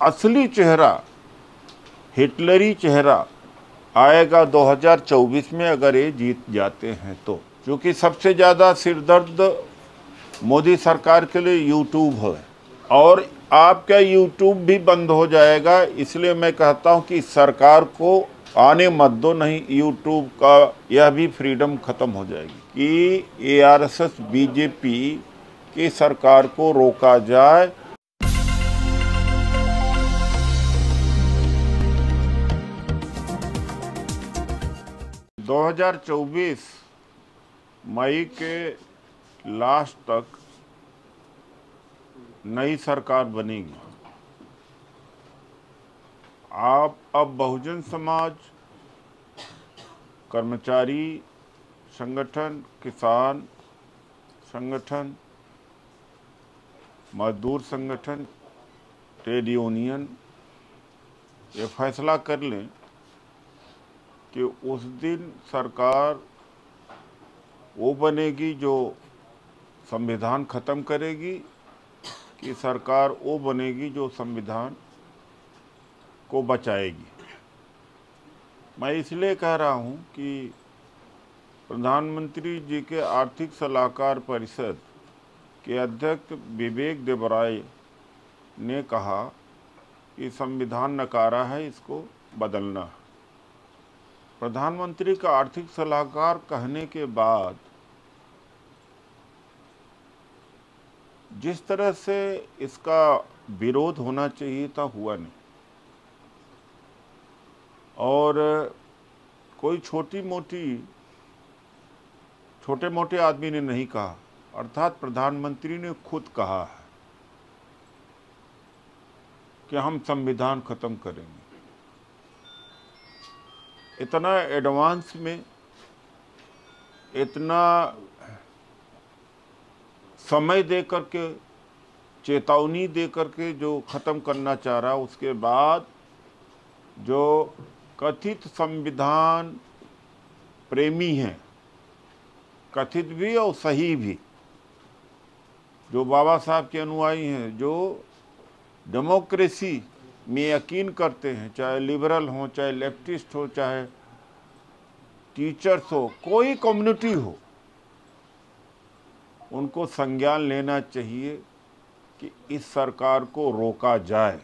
असली चेहरा, हिटलरी चेहरा आएगा 2024 में अगर ये जीत जाते हैं तो। क्योंकि सबसे ज़्यादा सिरदर्द मोदी सरकार के लिए यूट्यूब है और आपका यूट्यूब भी बंद हो जाएगा। इसलिए मैं कहता हूं कि सरकार को आने मत दो, नहीं यूट्यूब का यह भी फ्रीडम खत्म हो जाएगी कि ARSS बीजेपी की सरकार को रोका जाए। दो 2024 मई के लास्ट तक नई सरकार बनेगी। आप अब बहुजन समाज, कर्मचारी संगठन, किसान संगठन, मजदूर संगठन, ट्रेड यूनियन ये फैसला कर लें कि उस दिन सरकार वो बनेगी जो संविधान खत्म करेगी कि सरकार वो बनेगी जो संविधान को बचाएगी। मैं इसलिए कह रहा हूं कि प्रधानमंत्री जी के आर्थिक सलाहकार परिषद के अध्यक्ष विवेक देबराय ने कहा कि संविधान नकारा है, इसको बदलना है। प्रधानमंत्री का आर्थिक सलाहकार कहने के बाद जिस तरह से इसका विरोध होना चाहिए था हुआ नहीं, और कोई छोटे मोटे आदमी ने नहीं कहा, अर्थात प्रधानमंत्री ने खुद कहा है कि हम संविधान खत्म करेंगे। इतना एडवांस में, इतना समय दे करके, चेतावनी दे करके जो ख़त्म करना चाह रहा, उसके बाद जो कथित संविधान प्रेमी हैं, कथित भी और सही भी, जो बाबा साहब के अनुयायी हैं, जो डेमोक्रेसी में यकीन करते हैं, चाहे लिबरल हो, चाहे लेफ्टिस्ट हो, चाहे टीचर्स हो, कोई कम्युनिटी हो, उनको संज्ञान लेना चाहिए कि इस सरकार को रोका जाए,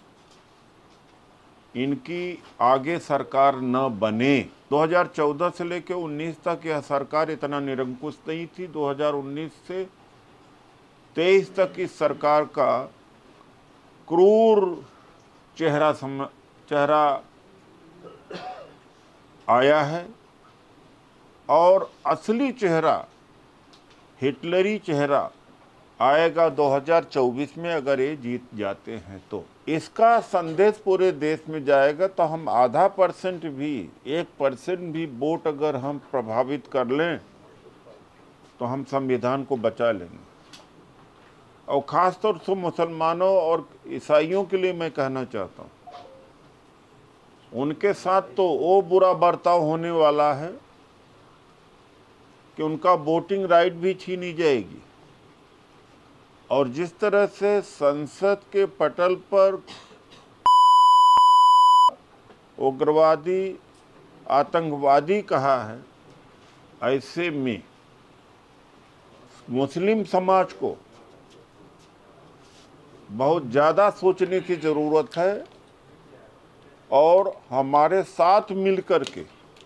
इनकी आगे सरकार न बने। 2014 से लेकर 19 तक यह सरकार इतना निरंकुश नहीं थी। 2019 से 23 तक इस सरकार का क्रूर चेहरा आया है और असली चेहरा, हिटलरी चेहरा आएगा 2024 में अगर ये जीत जाते हैं तो। इसका संदेश पूरे देश में जाएगा। तो हम आधा परसेंट भी, 1% भी वोट अगर हम प्रभावित कर लें तो हम संविधान को बचा लेंगे। और ख़ास तौर से मुसलमानों और ईसाइयों के लिए मैं कहना चाहता हूँ, उनके साथ तो वो बुरा बर्ताव होने वाला है कि उनका वोटिंग राइट भी छीनी जाएगी। और जिस तरह से संसद के पटल पर उग्रवादी, आतंकवादी कहा है, ऐसे में मुस्लिम समाज को बहुत ज़्यादा सोचने की ज़रूरत है और हमारे साथ मिलकर के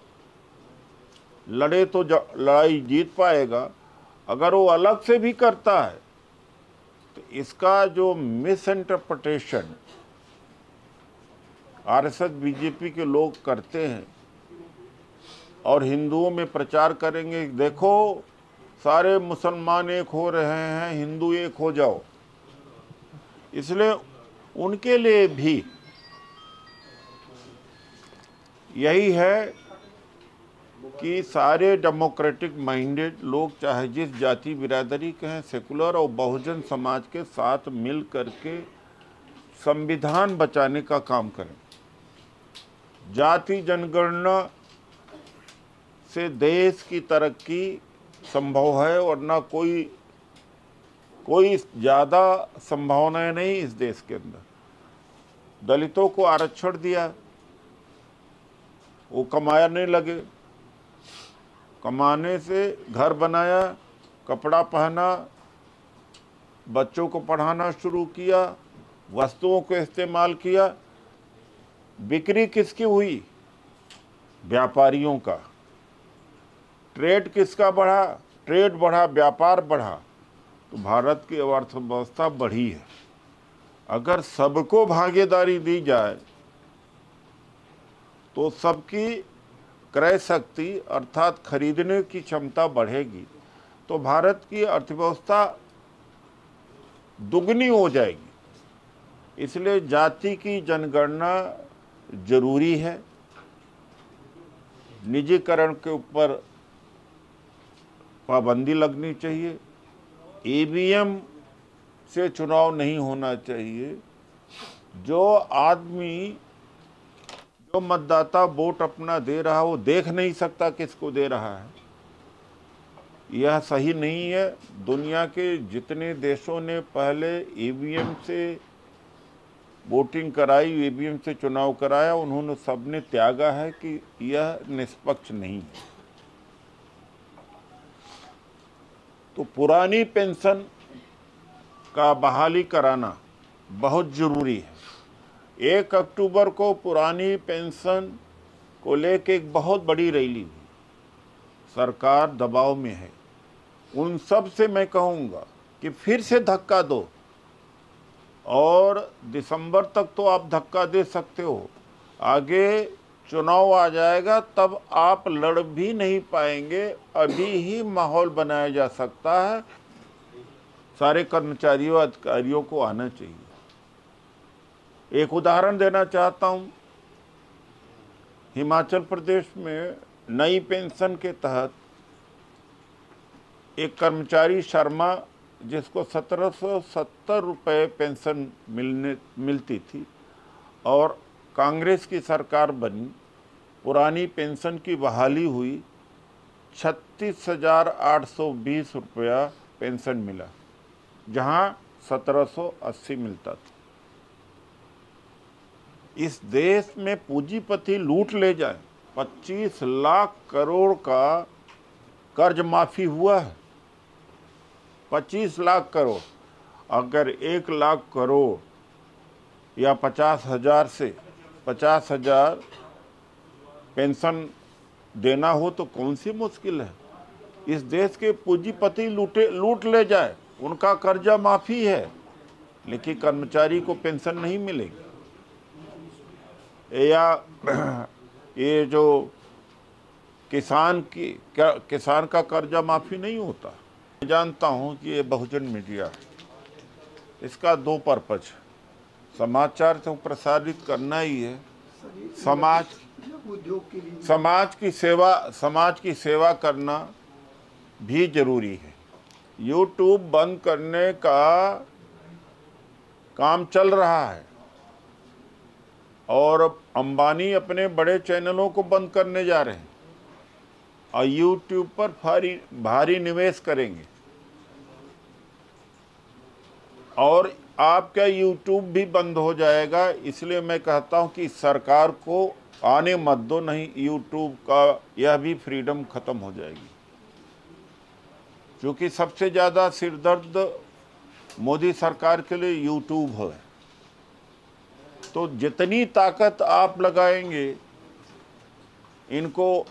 लड़े तो लड़ाई जीत पाएगा। अगर वो अलग से भी करता है तो इसका जो मिस इंटरप्रिटेशन RSS बीजेपी के लोग करते हैं और हिंदुओं में प्रचार करेंगे, देखो सारे मुसलमान एक हो रहे हैं, हिंदू एक हो जाओ। इसलिए उनके लिए भी यही है कि सारे डेमोक्रेटिक माइंडेड लोग, चाहे जिस जाति बिरादरी के हैं, सेकुलर और बहुजन समाज के साथ मिल करके संविधान बचाने का काम करें। जाति जनगणना से देश की तरक्की संभव है, वरना कोई ज़्यादा संभावनाएं नहीं इस देश के अंदर। दलितों को आरक्षण दिया, वो कमाने लगे, कमाने से घर बनाया, कपड़ा पहना, बच्चों को पढ़ाना शुरू किया, वस्तुओं को इस्तेमाल किया। बिक्री किसकी हुई? व्यापारियों का। ट्रेड किसका बढ़ा? ट्रेड बढ़ा, व्यापार बढ़ा, तो भारत की अर्थव्यवस्था बढ़ी है। अगर सबको भागीदारी दी जाए तो सबकी क्रय शक्ति अर्थात खरीदने की क्षमता बढ़ेगी, तो भारत की अर्थव्यवस्था दुगनी हो जाएगी। इसलिए जाति की जनगणना जरूरी है। निजीकरण के ऊपर पाबंदी लगनी चाहिए। ईवीएम से चुनाव नहीं होना चाहिए। जो आदमी, जो मतदाता वोट अपना दे रहा है वो देख नहीं सकता किसको दे रहा है, यह सही नहीं है। दुनिया के जितने देशों ने पहले ईवीएम से वोटिंग कराई, ईवीएम से चुनाव कराया, उन्होंने सबने त्यागा है कि यह निष्पक्ष नहीं है। तो पुरानी पेंशन का बहाली कराना बहुत जरूरी है। 1 अक्टूबर को पुरानी पेंशन को लेकर एक बहुत बड़ी रैली हुई। सरकार दबाव में है। उन सब से मैं कहूँगा कि फिर से धक्का दो, और दिसंबर तक तो आप धक्का दे सकते हो, आगे चुनाव आ जाएगा तब आप लड़ भी नहीं पाएंगे। अभी ही माहौल बनाया जा सकता है। सारे कर्मचारियों, अधिकारियों को आना चाहिए। एक उदाहरण देना चाहता हूं। हिमाचल प्रदेश में नई पेंशन के तहत एक कर्मचारी शर्मा, जिसको 1770 रुपये पेंशन मिलती थी, और कांग्रेस की सरकार बनी, पुरानी पेंशन की बहाली हुई, 36,820 रुपया पेंशन मिला, जहां 1780 मिलता था। इस देश में पूंजीपति लूट ले जाए, 25 लाख करोड़ का कर्ज माफी हुआ है। 25 लाख करोड़। अगर 1 लाख करोड़ या 50,000 से 50,000 पेंशन देना हो तो कौन सी मुश्किल है। इस देश के पूंजीपति लूट ले जाए, उनका कर्जा माफी है, लेकिन कर्मचारी को पेंशन नहीं मिलेगी। या ये जो किसान का कर्जा माफी नहीं होता। मैं जानता हूं कि ये बहुजन मीडिया, इसका 2 पर्पज है। समाचार तो प्रसारित करना ही है, समाज की सेवा करना भी जरूरी है। यूट्यूब बंद करने का काम चल रहा है, और अंबानी अपने बड़े चैनलों को बंद करने जा रहे हैं, और यूट्यूब पर भारी निवेश करेंगे। और आपका यूट्यूब भी बंद हो जाएगा। इसलिए मैं कहता हूं कि सरकार को आने मत दो, नहीं यूट्यूब का यह भी फ्रीडम खत्म हो जाएगी। क्योंकि सबसे ज़्यादा सिरदर्द मोदी सरकार के लिए यूट्यूब है। तो जितनी ताकत आप लगाएंगे, इनको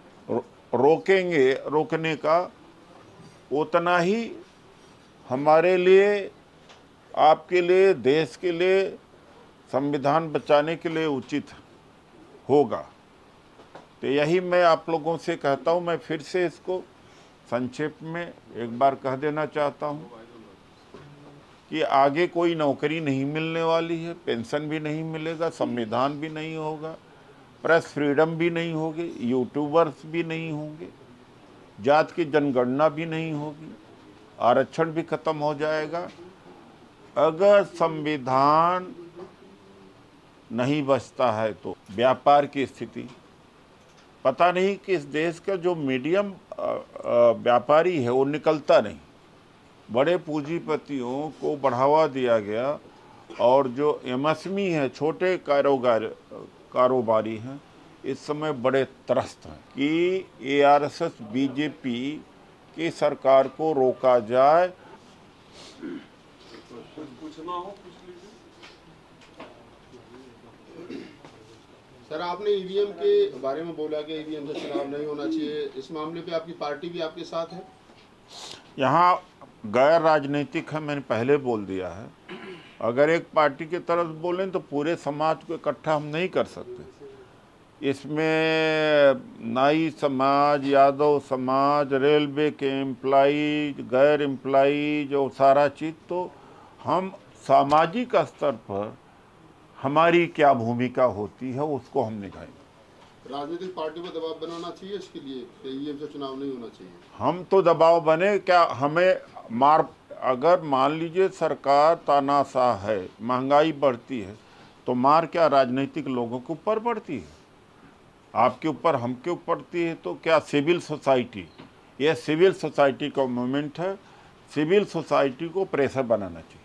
रोकने का, उतना ही हमारे लिए, आपके लिए, देश के लिए, संविधान बचाने के लिए उचित होगा। तो यही मैं आप लोगों से कहता हूं। मैं फिर से इसको संक्षेप में एक बार कह देना चाहता हूं कि आगे कोई नौकरी नहीं मिलने वाली है, पेंशन भी नहीं मिलेगा, संविधान भी नहीं होगा, प्रेस फ्रीडम भी नहीं होगी, यूट्यूबर्स भी नहीं होंगे, जात की जनगणना भी नहीं होगी, आरक्षण भी खत्म हो जाएगा। अगर संविधान नहीं बचता है तो व्यापार की स्थिति, पता नहीं कि इस देश का जो मीडियम व्यापारी है वो निकलता नहीं। बड़े पूंजीपतियों को बढ़ावा दिया गया, और जो एमएसएमई है, छोटे कारोबारी हैं, इस समय बड़े त्रस्त हैं कि ARSS बीजेपी की सरकार को रोका जाए। पूछना हो पूछ लीजिए। सर, आपने ईवीएम के बारे में बोला कि ईवीएम से चुनाव नहीं होना चाहिए। इस मामले पे आपकी पार्टी भी आपके साथ है? यहाँ गैर राजनीतिक है, मैंने पहले बोल दिया है। अगर एक पार्टी की तरफ बोलें तो पूरे समाज को इकट्ठा हम नहीं कर सकते। इसमें नाई समाज, यादव समाज, रेलवे के एम्प्लाई, गैर एम्प्लाई, जो सारा चीज़, तो हम सामाजिक स्तर पर हमारी क्या भूमिका होती है उसको हम निभाएंगे। राजनीतिक पार्टी को दबाव बनाना चाहिए इसके लिए कि ईवीएम से चुनाव नहीं होना चाहिए। हम तो दबाव बने क्या, हमें मार, अगर मान लीजिए सरकार तानाशाह है, महंगाई बढ़ती है, तो मार क्या राजनीतिक लोगों के ऊपर पड़ती है, आपके ऊपर, हमके ऊपर पड़ती है। तो क्या सिविल सोसाइटी, ये सिविल सोसाइटी का मूवमेंट है, सिविल सोसाइटी को प्रेशर बनाना चाहिए।